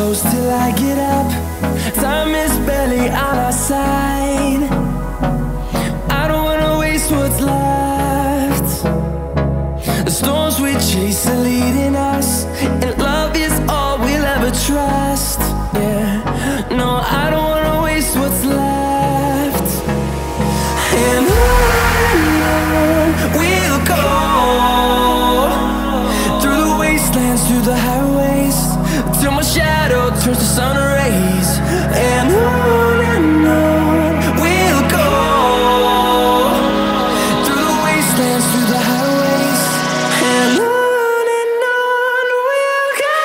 close till I get up. Time is barely on our side. I don't wanna waste what's left. The storms we chase are leading us, and love is all we'll ever trust. Yeah, no, I don't wanna waste what's left. And on we'll go, through the wastelands, through the highways, till my shadow turns to sun rays. And on we'll go, through the wastelands, through the highways, and on we'll go.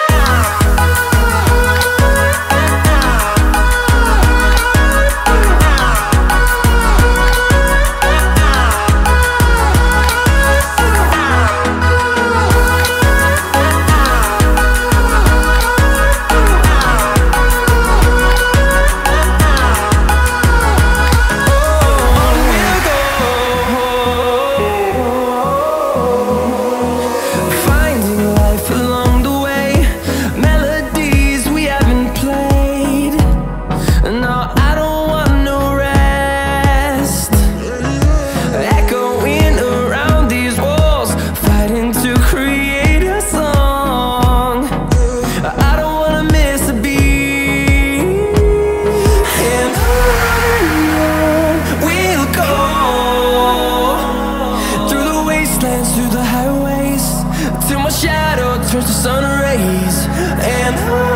Through the highways, till my shadow turns to sun rays. And